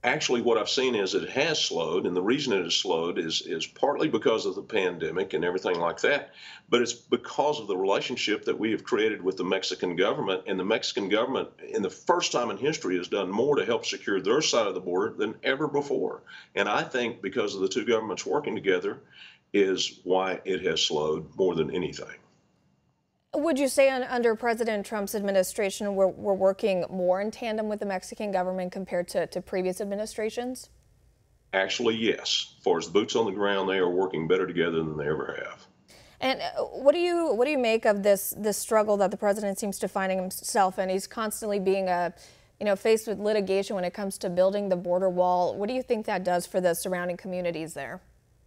Actually, what I've seen is it has slowed, and the reason it has slowed is partly because of the pandemic and everything like that, but it's because of the relationship that we have created with the Mexican government. And the Mexican government, in the first time in history, has done more to help secure their side of the border than ever before. And I think because of the two governments working together is why it has slowed more than anything. Would you say under President Trump's administration, we're working more in tandem with the Mexican government compared to previous administrations? Actually, yes. As far as the boots on the ground, they are working better together than they ever have. And what do you make of this struggle that the president seems to finding himself in? He's constantly being faced with litigation when it comes to building the border wall. What do you think that does for the surrounding communities there?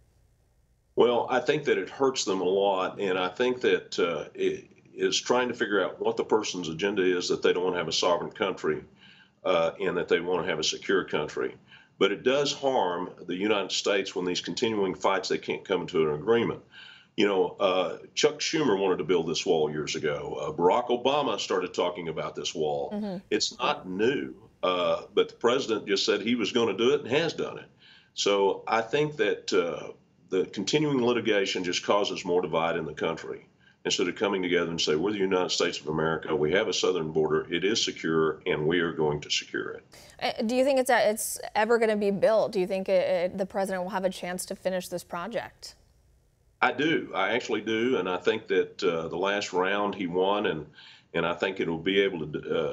Well, I think that it hurts them a lot, and I think that it is trying to figure out what the person's agenda is, that they don't want to have a sovereign country and that they want to have a secure country. But it does harm the United States when these continuing fights, they can't come to an agreement. Chuck Schumer wanted to build this wall years ago. Barack Obama started talking about this wall. It's not new, but the president just said he was going to do it and has done it. So I think that the continuing litigation just causes more divide in the country instead of coming together and say, we're the United States of America, we have a southern border, it is secure, and we are going to secure it. Do you think it's ever going to be built? Do you think the president will have a chance to finish this project? I do. I actually do, and I think that the last round he won, and I think he'll be able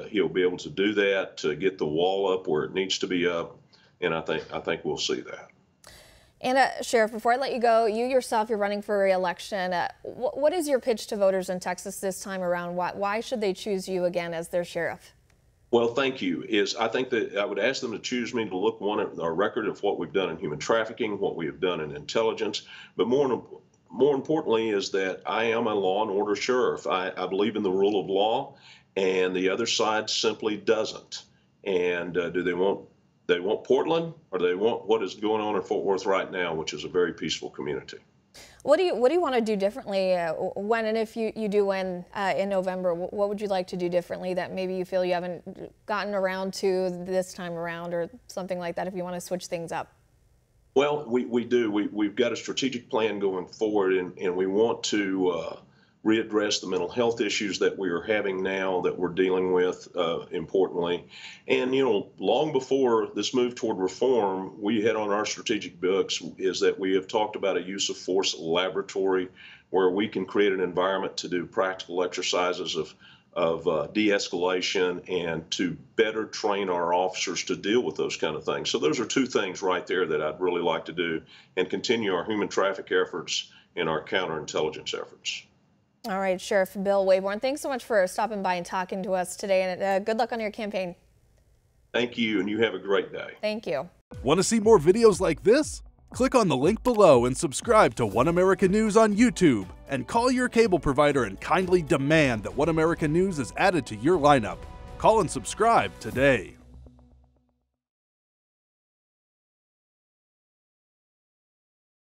to do that, to get the wall up where it needs to be up, and I think we'll see that. And Sheriff, before I let you go, you yourself, you're running for re-election. What is your pitch to voters in Texas this time around? Why should they choose you again as their sheriff? Well, thank you. I think that I would ask them to choose me to look, one, at our record of what we've done in human trafficking, what we have done in intelligence, but more importantly is that I am a law and order sheriff. I believe in the rule of law, and the other side simply doesn't. And do they want Portland, or do they want what is going on in Fort Worth right now, which is a very peaceful community? What do you want to do differently when and if you do win in November? What would you like to do differently that maybe you feel you haven't gotten around to this time around, or something like that, if you want to switch things up? Well, we do. We've got a strategic plan going forward, and we want to readdress the mental health issues that we are having now, that we're dealing with, importantly. And, long before this move toward reform, we had on our strategic books is that we have talked about a use of force laboratory where we can create an environment to do practical exercises of de-escalation and to better train our officers to deal with those kind of things. So those are two things right there that I'd really like to do, and continue our human traffic efforts and our counterintelligence efforts. All right, Sheriff Bill Waybourn, thanks so much for stopping by and talking to us today, and good luck on your campaign. Thank you, and you have a great day. Thank you. Want to see more videos like this? Click on the link below and subscribe to One America News on YouTube, and call your cable provider and kindly demand that One America News is added to your lineup. Call and subscribe today.